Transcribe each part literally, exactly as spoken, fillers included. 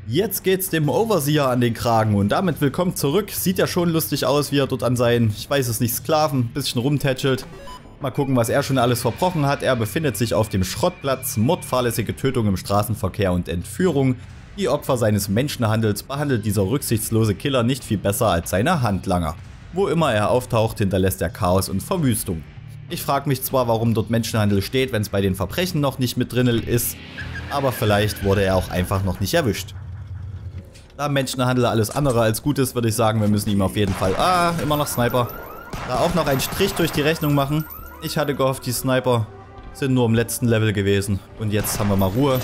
Jetzt geht's dem Overseer an den Kragen und damit willkommen zurück. Sieht ja schon lustig aus, wie er dort an seinen, ich weiß es nicht, Sklaven ein bisschen rumtätschelt. Mal gucken, was er schon alles verbrochen hat. Er befindet sich auf dem Schrottplatz, Mord, fahrlässige Tötung im Straßenverkehr und Entführung. Die Opfer seines Menschenhandels behandelt dieser rücksichtslose Killer nicht viel besser als seine Handlanger. Wo immer er auftaucht, hinterlässt er Chaos und Verwüstung. Ich frage mich zwar, warum dort Menschenhandel steht, wenn es bei den Verbrechen noch nicht mit drin ist, aber vielleicht wurde er auch einfach noch nicht erwischt. Da Menschenhandel alles andere als gut ist, würde ich sagen, wir müssen ihm auf jeden Fall... Ah, immer noch Sniper. Da auch noch einen Strich durch die Rechnung machen. Ich hatte gehofft, die Sniper sind nur im letzten Level gewesen. Und jetzt haben wir mal Ruhe.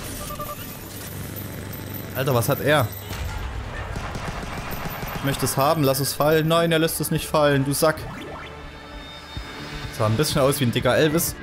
Alter, was hat er? Ich möchte es haben, lass es fallen. Nein, er lässt es nicht fallen, du Sack. Sah ein bisschen aus wie ein dicker Elvis.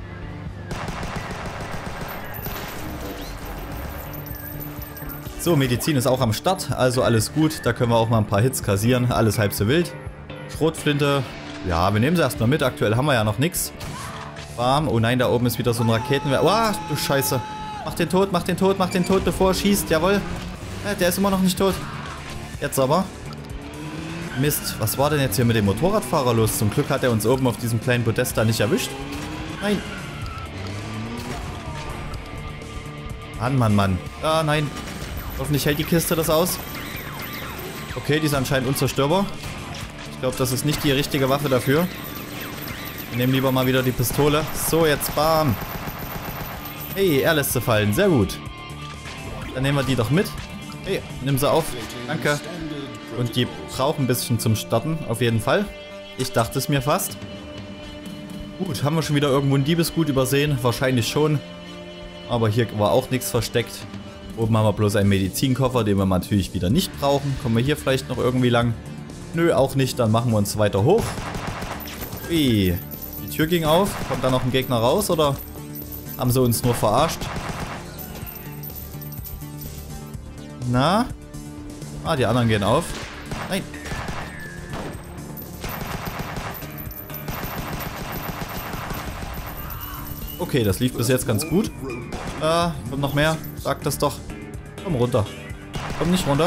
So, Medizin ist auch am Start, also alles gut. Da können wir auch mal ein paar Hits kassieren. Alles halb so wild. Schrotflinte. Ja, wir nehmen sie erstmal mit. Aktuell haben wir ja noch nichts. Bam. Oh nein, da oben ist wieder so ein Raketenwerfer. Oh, du Scheiße. Mach den tot, mach den tot, mach den tot, bevor er schießt. Jawohl. Ja, der ist immer noch nicht tot. Jetzt aber. Mist. Was war denn jetzt hier mit dem Motorradfahrer los? Zum Glück hat er uns oben auf diesem kleinen Podest da nicht erwischt. Nein. Mann, Mann, Mann. Ah, nein. Hoffentlich hält die Kiste das aus. Okay, die ist anscheinend unzerstörbar. Ich glaube, das ist nicht die richtige Waffe dafür. Wir nehmen lieber mal wieder die Pistole. So, jetzt bam. Hey, er lässt sie fallen. Sehr gut. Dann nehmen wir die doch mit. Hey, nimm sie auf. Danke. Und die brauchen ein bisschen zum Starten, auf jeden Fall. Ich dachte es mir fast. Gut, haben wir schon wieder irgendwo ein Diebesgut übersehen? Wahrscheinlich schon. Aber hier war auch nichts versteckt. Oben haben wir bloß einen Medizinkoffer, den wir natürlich wieder nicht brauchen. Kommen wir hier vielleicht noch irgendwie lang? Nö, auch nicht. Dann machen wir uns weiter hoch. Ui. Die Tür ging auf. Kommt da noch ein Gegner raus oder haben sie uns nur verarscht? Na? Ah, die anderen gehen auf. Nein. Okay, das lief bis jetzt ganz gut. Ah, kommt noch mehr. Sag das doch. Komm runter. Komm nicht runter.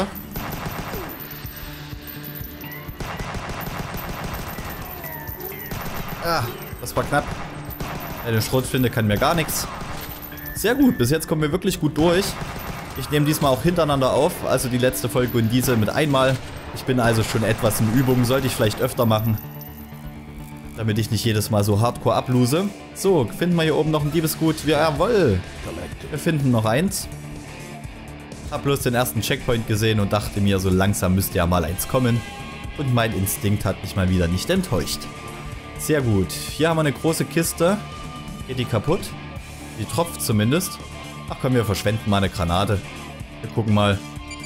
Ah, das war knapp. Eine Schrotflinte kann mir gar nichts. Sehr gut, bis jetzt kommen wir wirklich gut durch. Ich nehme diesmal auch hintereinander auf, also die letzte Folge und diese mit einmal. Ich bin also schon etwas in Übung, sollte ich vielleicht öfter machen. Damit ich nicht jedes Mal so hardcore ablose. So, finden wir hier oben noch ein Diebesgut. Ja, jawohl. Wir finden noch eins. Hab bloß den ersten Checkpoint gesehen und dachte mir, so langsam müsste ja mal eins kommen. Und mein Instinkt hat mich mal wieder nicht enttäuscht. Sehr gut. Hier haben wir eine große Kiste. Geht die kaputt? Die tropft zumindest. Ach komm, wir verschwenden mal eine Granate. Wir gucken mal.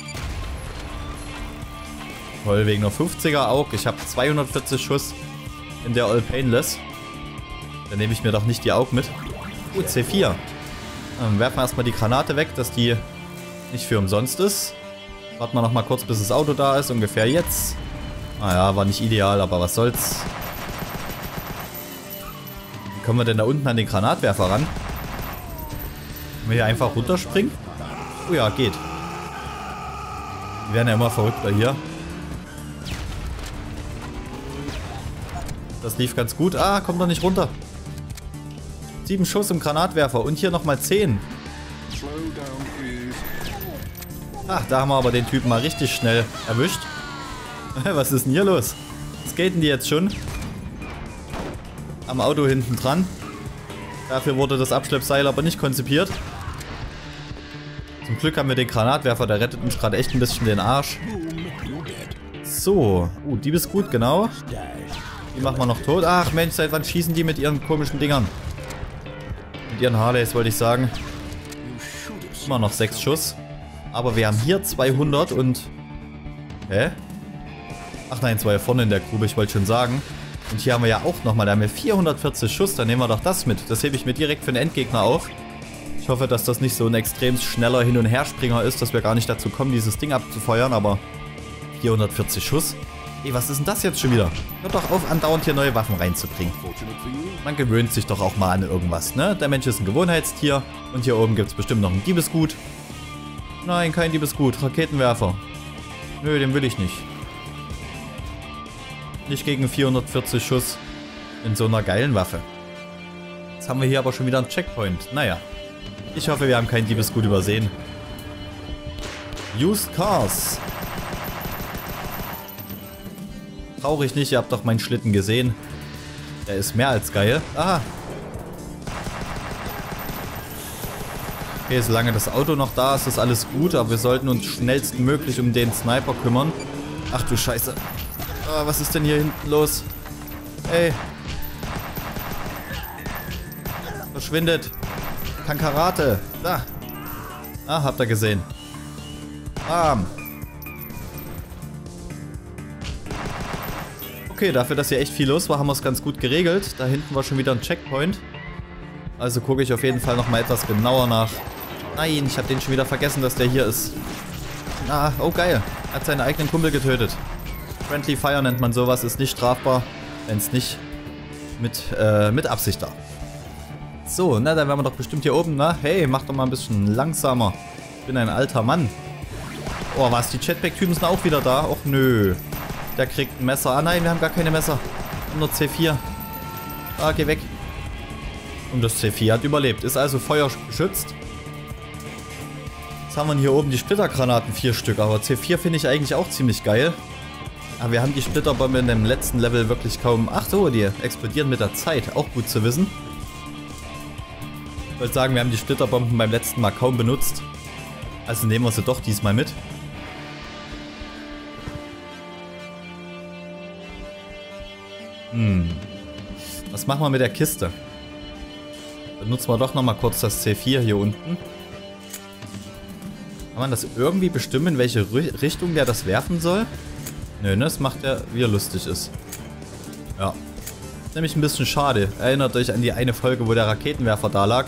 Toll, wegen einer fünfziger Aug. Ich habe zweihundertvierzig Schuss in der All Painless. Dann nehme ich mir doch nicht die Aug mit. Gut, C vier. Dann werfen wir erstmal die Granate weg, dass die nicht für umsonst ist. Warten wir noch mal kurz, bis das Auto da ist. Ungefähr jetzt. Naja, war nicht ideal, aber was soll's. Wie kommen wir denn da unten an den Granatwerfer ran? Können wir hier einfach runterspringen? Oh ja, geht. Die werden ja immer verrückter hier. Das lief ganz gut. Ah, kommt doch nicht runter. Sieben Schuss im Granatwerfer und hier nochmal zehn. Ach, da haben wir aber den Typen mal richtig schnell erwischt. Was ist denn hier los? Skaten die jetzt schon? Am Auto hinten dran. Dafür wurde das Abschleppseil aber nicht konzipiert. Zum Glück haben wir den Granatwerfer, der rettet uns gerade echt ein bisschen den Arsch. So, uh, Diebesgut, genau. Die machen wir noch tot. Ach Mensch, seit wann schießen die mit ihren komischen Dingern? Mit ihren Harleys wollte ich sagen. Immer noch sechs Schuss. Aber wir haben hier zweihundert und... Hä? Ach nein, zwei vorne in der Grube, ich wollte schon sagen. Und hier haben wir ja auch nochmal, da haben wir vierhundertvierzig Schuss, dann nehmen wir doch das mit. Das hebe ich mir direkt für den Endgegner auf. Ich hoffe, dass das nicht so ein extrem schneller Hin- und Herspringer ist, dass wir gar nicht dazu kommen, dieses Ding abzufeuern, aber vierhundertvierzig Schuss. Ey, was ist denn das jetzt schon wieder? Hört doch auf, andauernd hier neue Waffen reinzubringen. Man gewöhnt sich doch auch mal an irgendwas, ne? Der Mensch ist ein Gewohnheitstier und hier oben gibt es bestimmt noch ein Diebesgut. Nein, kein Diebesgut. Raketenwerfer. Nö, den will ich nicht. Nicht gegen vierhundertvierzig Schuss in so einer geilen Waffe. Jetzt haben wir hier aber schon wieder einen Checkpoint. Naja. Ich hoffe, wir haben kein Diebesgut übersehen. Used Cars. Traurig nicht, ihr habt doch meinen Schlitten gesehen. Der ist mehr als geil. Aha. Okay, solange das Auto noch da ist, ist alles gut, aber wir sollten uns schnellstmöglich um den Sniper kümmern. Ach du Scheiße. Oh, was ist denn hier hinten los? Ey. Verschwindet. Kann Karate. Da. Ah, habt ihr gesehen. Bam. Okay, dafür, dass hier echt viel los war, haben wir es ganz gut geregelt. Da hinten war schon wieder ein Checkpoint. Also gucke ich auf jeden Fall nochmal etwas genauer nach. Nein, ich habe den schon wieder vergessen, dass der hier ist. Ah, oh geil. Er hat seinen eigenen Kumpel getötet. Friendly Fire nennt man sowas, ist nicht strafbar, wenn es nicht mit, äh, mit Absicht da. So, na, dann wären wir doch bestimmt hier oben, na? Hey, mach doch mal ein bisschen langsamer. Ich bin ein alter Mann. Oh, was? Die Jetpack-Typen sind auch wieder da? Och, nö. Der kriegt ein Messer. Ah, nein, wir haben gar keine Messer. Wir haben nur C vier. Ah, geh weg. Und das C vier hat überlebt. Ist also feuergeschützt. Jetzt haben wir hier oben die Splittergranaten, vier Stück. Aber C vier finde ich eigentlich auch ziemlich geil. Aber wir haben die Splitterbombe in dem letzten Level wirklich kaum... Ach so, die explodieren mit der Zeit. Auch gut zu wissen. Ich wollte sagen, wir haben die Splitterbomben beim letzten Mal kaum benutzt. Also nehmen wir sie doch diesmal mit. Hm. Was machen wir mit der Kiste? Dann nutzen wir doch nochmal kurz das C vier hier unten. Kann man das irgendwie bestimmen, in welche Richtung der das werfen soll? Nö, ne, das macht er, wie er lustig ist. Ja. Ist nämlich ein bisschen schade. Erinnert euch an die eine Folge, wo der Raketenwerfer da lag.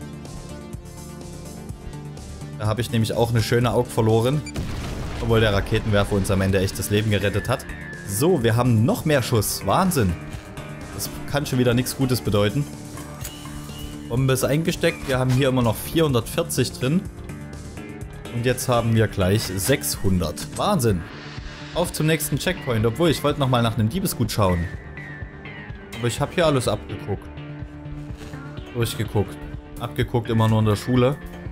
Da habe ich nämlich auch eine schöne Aug verloren. Obwohl der Raketenwerfer uns am Ende echt das Leben gerettet hat. So, wir haben noch mehr Schuss. Wahnsinn. Das kann schon wieder nichts Gutes bedeuten. Bombe ist eingesteckt. Wir haben hier immer noch vierhundertvierzig drin. Und jetzt haben wir gleich sechshundert. Wahnsinn. Auf zum nächsten Checkpoint. Obwohl, ich wollte nochmal nach einem Diebesgut schauen. Aber ich habe hier alles abgeguckt. Durchgeguckt. Abgeguckt immer nur in der Schule.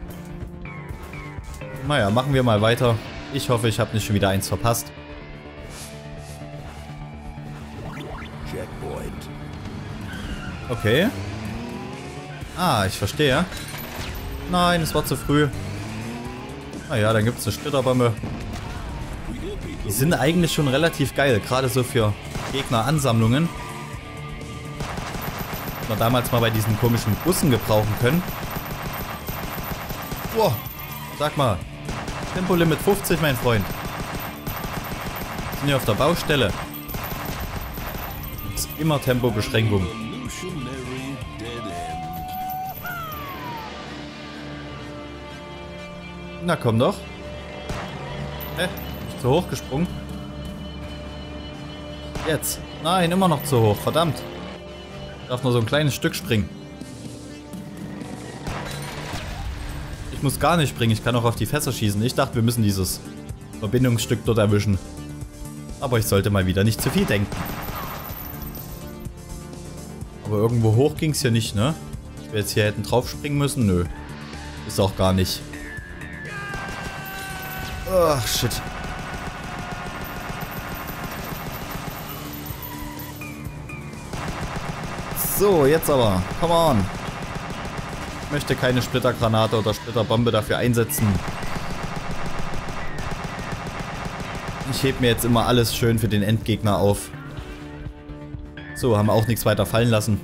Naja, machen wir mal weiter. Ich hoffe, ich habe nicht schon wieder eins verpasst. Checkpoint. Okay. Ah, ich verstehe. Nein, es war zu früh. Naja, dann gibt es eine Splitterbombe. Die sind eigentlich schon relativ geil, gerade so für Gegneransammlungen. Hätten wir damals mal bei diesen komischen Bussen gebrauchen können. Boah, sag mal. Tempolimit fünfzig, mein Freund. Wir sind hier auf der Baustelle. Es ist immer Tempobeschränkung. Na komm doch. Hä? Nicht zu hoch gesprungen? Jetzt. Nein, immer noch zu hoch. Verdammt. Ich darf nur so ein kleines Stück springen. Ich muss gar nicht springen. Ich kann auch auf die Fässer schießen. Ich dachte, wir müssen dieses Verbindungsstück dort erwischen. Aber ich sollte mal wieder nicht zu viel denken. Aber irgendwo hoch ging es hier nicht, ne? Dass wir jetzt hier hätten drauf springen müssen? Nö. Ist auch gar nicht. Ach, shit. So, jetzt aber. Come on. Ich möchte keine Splittergranate oder Splitterbombe dafür einsetzen. Ich heb mir jetzt immer alles schön für den Endgegner auf. So, haben wir auch nichts weiter fallen lassen.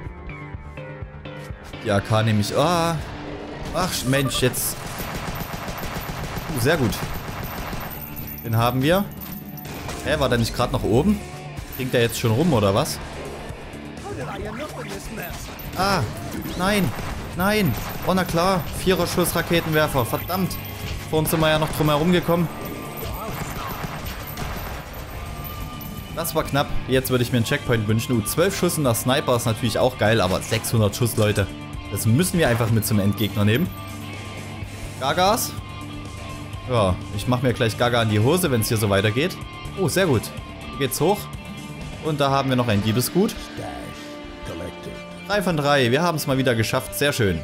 Die A K nehme ich... Ah, ach Mensch, jetzt... Uh, sehr gut. Den haben wir. Hä, war der nicht gerade noch oben? Klingt der jetzt schon rum, oder was? Ah, nein, nein. Oh, na klar. Vierer-Schuss Raketenwerfer. Verdammt. Vorhin sind wir ja noch drum herum gekommen. Das war knapp. Jetzt würde ich mir einen Checkpoint wünschen. Uh, zwölf Schuss in der Sniper ist natürlich auch geil, aber sechshundert Schuss, Leute. Das müssen wir einfach mit zum Endgegner nehmen. Gargas. Ja, ich mache mir gleich Gaga in die Hose, wenn es hier so weitergeht. Oh, sehr gut. Hier geht's hoch. Und da haben wir noch ein Diebesgut. drei von drei. Wir haben es mal wieder geschafft. Sehr schön.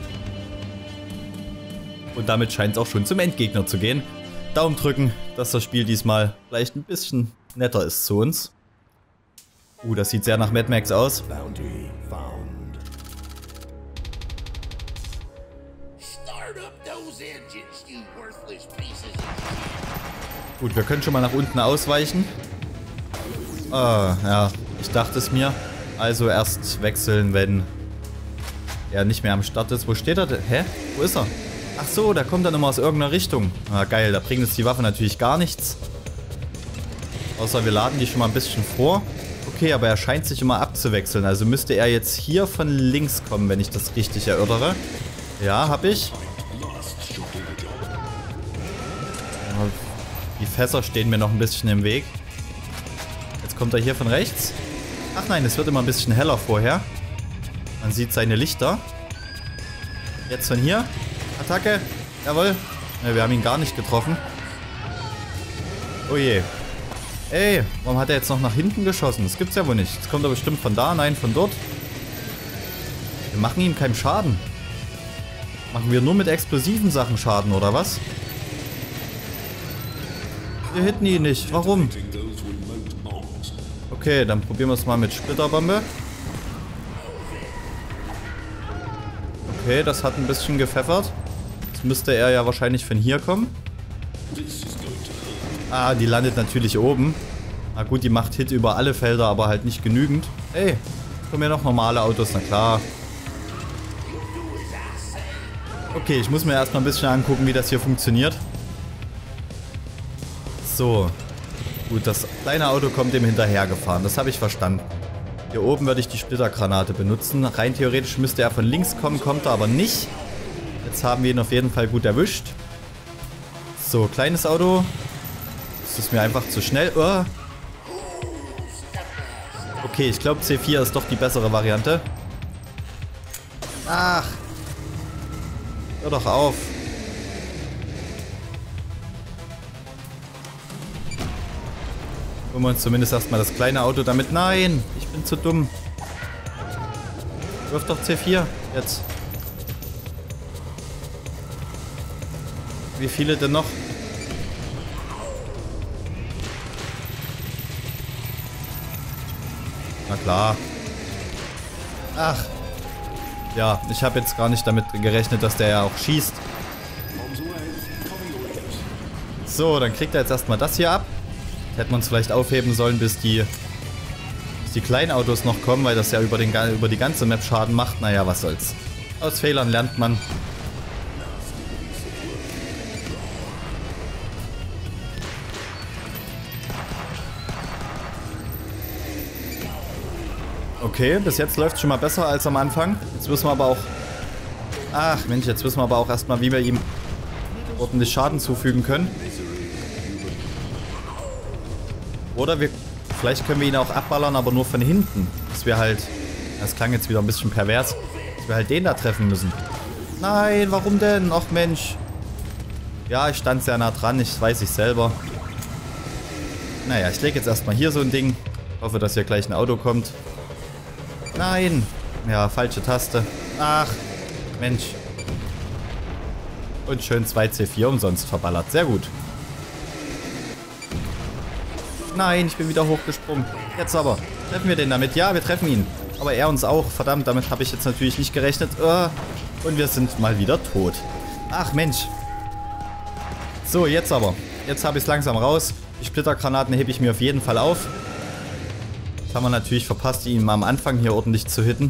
Und damit scheint es auch schon zum Endgegner zu gehen. Daumen drücken, dass das Spiel diesmal vielleicht ein bisschen netter ist zu uns. Uh, das sieht sehr nach Mad Max aus. Gut, wir können schon mal nach unten ausweichen. Ah, ja, ich dachte es mir. Also erst wechseln, wenn er nicht mehr am Start ist. Wo steht er denn? Hä? Wo ist er? Ach so, da kommt er immer aus irgendeiner Richtung. Ah, geil, da bringt uns die Waffe natürlich gar nichts. Außer wir laden die schon mal ein bisschen vor. Okay, aber er scheint sich immer abzuwechseln. Also müsste er jetzt hier von links kommen, wenn ich das richtig erörtere. Ja, hab ich. Die Fässer stehen mir noch ein bisschen im Weg. Jetzt kommt er hier von rechts. Ach nein, es wird immer ein bisschen heller vorher. Man sieht seine Lichter. Jetzt von hier. Attacke. Jawohl. Ja, wir haben ihn gar nicht getroffen. Oh je. Ey, warum hat er jetzt noch nach hinten geschossen? Das gibt's ja wohl nicht. Jetzt kommt er bestimmt von da, nein, von dort. Wir machen ihm keinen Schaden. Machen wir nur mit explosiven Sachen Schaden, oder was? Wir hitten ihn nicht. Warum? Okay, dann probieren wir es mal mit Splitterbombe. Okay, das hat ein bisschen gepfeffert. Jetzt müsste er ja wahrscheinlich von hier kommen. Ah, die landet natürlich oben. Na gut, die macht Hit über alle Felder, aber halt nicht genügend. Ey, kommen ja noch normale Autos, na klar. Okay, ich muss mir erstmal ein bisschen angucken, wie das hier funktioniert. So. Gut, das kleine Auto kommt dem hinterhergefahren. Das habe ich verstanden. Hier oben werde ich die Splittergranate benutzen. Rein theoretisch müsste er von links kommen, kommt er aber nicht. Jetzt haben wir ihn auf jeden Fall gut erwischt. So, kleines Auto. Das ist mir einfach zu schnell. Oh. Okay, ich glaube C vier ist doch die bessere Variante. Ach. Hör doch auf. Holen wir uns zumindest erstmal das kleine Auto damit. Nein, ich bin zu dumm. Wirf doch C vier jetzt. Wie viele denn noch? Na klar. Ach. Ja, ich habe jetzt gar nicht damit gerechnet, dass der ja auch schießt. So, dann kriegt er jetzt erstmal das hier ab. Hätten wir uns vielleicht aufheben sollen, bis die, bis die kleinen Autos noch kommen, weil das ja über, den, über die ganze Map Schaden macht. Naja, was soll's. Aus Fehlern lernt man. Okay, bis jetzt läuft es schon mal besser als am Anfang. Jetzt wissen wir aber auch... Ach Mensch, jetzt wissen wir aber auch erstmal, wie wir ihm ordentlich Schaden zufügen können. Oder wir... Vielleicht können wir ihn auch abballern, aber nur von hinten. Dass wir halt... Das klang jetzt wieder ein bisschen pervers. Dass wir halt den da treffen müssen. Nein, warum denn? Ach Mensch. Ja, ich stand sehr nah dran. Ich weiß ich selber. Naja, ich lege jetzt erstmal hier so ein Ding. Hoffe, dass hier gleich ein Auto kommt. Nein. Ja, falsche Taste. Ach, Mensch. Und schön zwei C vier umsonst verballert. Sehr gut. Nein, ich bin wieder hochgesprungen. Jetzt aber. Treffen wir den damit? Ja, wir treffen ihn. Aber er uns auch. Verdammt, damit habe ich jetzt natürlich nicht gerechnet. Und wir sind mal wieder tot. Ach, Mensch. So, jetzt aber. Jetzt habe ich es langsam raus. Die Splittergranaten hebe ich mir auf jeden Fall auf. Das haben wir natürlich verpasst, ihn mal am Anfang hier ordentlich zu hitten.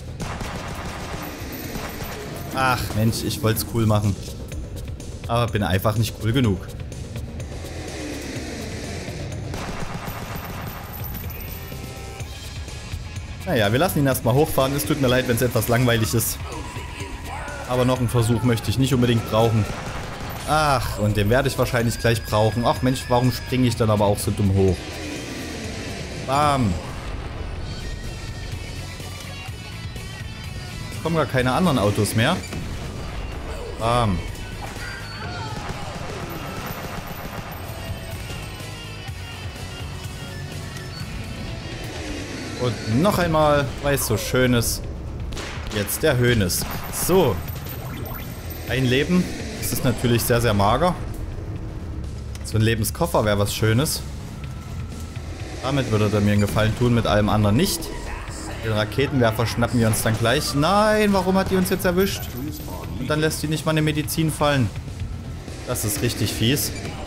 Ach, Mensch, ich wollte es cool machen. Aber bin einfach nicht cool genug. Naja, wir lassen ihn erstmal hochfahren. Es tut mir leid, wenn es etwas langweilig ist. Aber noch einen Versuch möchte ich nicht unbedingt brauchen. Ach, und den werde ich wahrscheinlich gleich brauchen. Ach Mensch, warum springe ich dann aber auch so dumm hoch? Bam. Es kommen gar keine anderen Autos mehr. Bam. Und noch einmal, weil es so schön ist. Jetzt der Hönes. So. Ein Leben. Das ist natürlich sehr, sehr mager. So ein Lebenskoffer wäre was Schönes. Damit würde er mir einen Gefallen tun, mit allem anderen nicht. Den Raketenwerfer schnappen wir uns dann gleich. Nein, warum hat die uns jetzt erwischt? Und dann lässt die nicht mal eine Medizin fallen. Das ist richtig fies.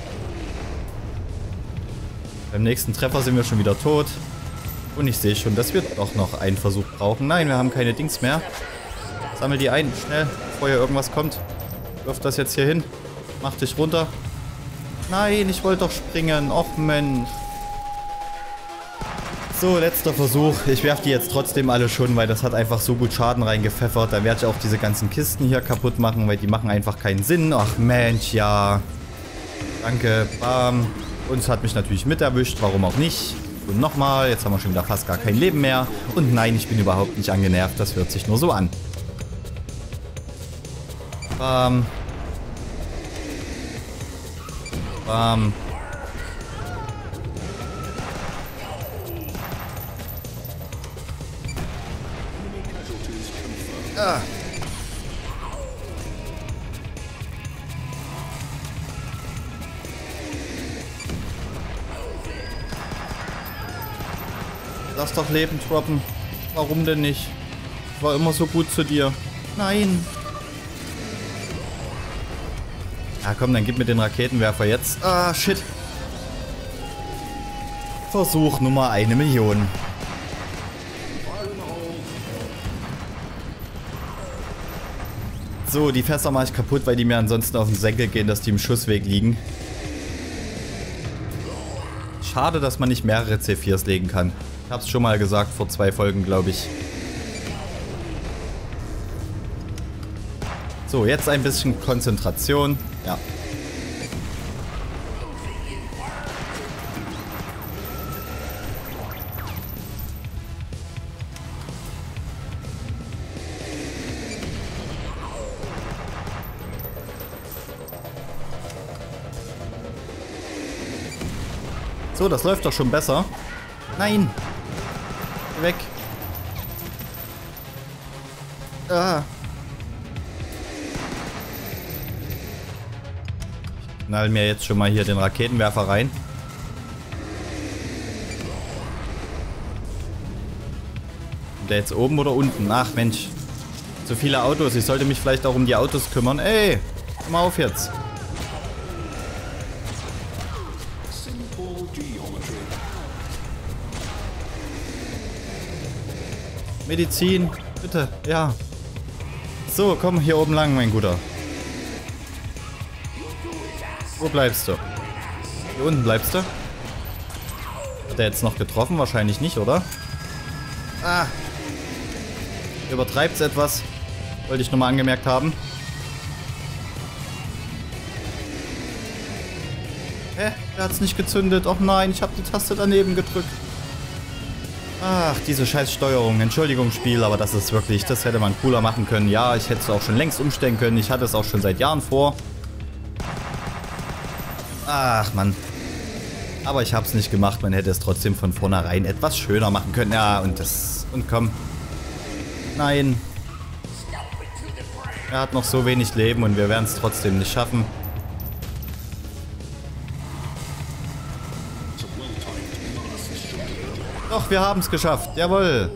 Beim nächsten Treffer sind wir schon wieder tot. Und ich sehe schon, dass wir doch noch einen Versuch brauchen. Nein, wir haben keine Dings mehr. Sammel die ein, schnell, bevor hier irgendwas kommt. Wirf das jetzt hier hin. Mach dich runter. Nein, ich wollte doch springen. Och Mensch. So, letzter Versuch. Ich werfe die jetzt trotzdem alle schon, weil das hat einfach so gut Schaden reingepfeffert. Dann werde ich auch diese ganzen Kisten hier kaputt machen, weil die machen einfach keinen Sinn. Ach Mensch, ja. Danke, bam. Uns hat mich natürlich mit erwischt, warum auch nicht. Und nochmal, jetzt haben wir schon wieder fast gar kein Leben mehr. Und nein, ich bin überhaupt nicht angenervt, das hört sich nur so an. Bam. Bam. Ah. Lass doch Leben droppen. Warum denn nicht? Ich war immer so gut zu dir. Nein. Ja komm, dann gib mir den Raketenwerfer jetzt. Ah, shit. Versuch Nummer eine Million. So, die Fässer mache ich kaputt, weil die mir ansonsten auf den Senkel gehen, dass die im Schussweg liegen. Schade, dass man nicht mehrere C viers legen kann. Ich hab's schon mal gesagt, vor zwei Folgen, glaube ich. So, jetzt ein bisschen Konzentration. Ja. So, das läuft doch schon besser. Nein! Weg! Ah! Ich knall mir jetzt schon mal hier den Raketenwerfer rein. Der jetzt oben oder unten? Ach Mensch. Zu viele Autos. Ich sollte mich vielleicht auch um die Autos kümmern. Ey! Komm mal auf jetzt. Medizin, bitte, ja. So, komm hier oben lang, mein Guter. Wo bleibst du? Hier unten bleibst du? Hat er jetzt noch getroffen? Wahrscheinlich nicht, oder? Ah. Übertreibt's etwas. Wollte ich nur mal angemerkt haben. Hä? Er hat's nicht gezündet. Och nein, ich habe die Taste daneben gedrückt. Ach, diese scheiß Steuerung. Entschuldigung, Spiel, aber das ist wirklich, das hätte man cooler machen können. Ja, ich hätte es auch schon längst umstellen können. Ich hatte es auch schon seit Jahren vor. Ach, Mann. Aber ich habe es nicht gemacht. Man hätte es trotzdem von vornherein etwas schöner machen können. Ja, und das... Und komm. Nein. Er hat noch so wenig Leben und wir werden es trotzdem nicht schaffen. Doch, wir haben es geschafft. Jawohl.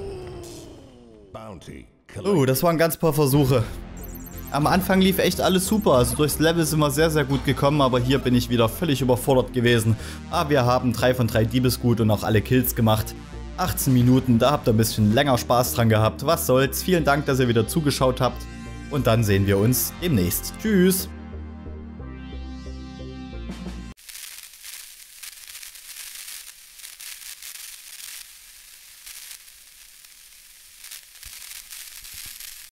Oh, das waren ganz paar Versuche. Am Anfang lief echt alles super. Also durchs Level sind wir sehr, sehr gut gekommen. Aber hier bin ich wieder völlig überfordert gewesen. Aber wir haben drei von drei Diebesgut und auch alle Kills gemacht. achtzehn Minuten, da habt ihr ein bisschen länger Spaß dran gehabt. Was soll's. Vielen Dank, dass ihr wieder zugeschaut habt. Und dann sehen wir uns demnächst. Tschüss.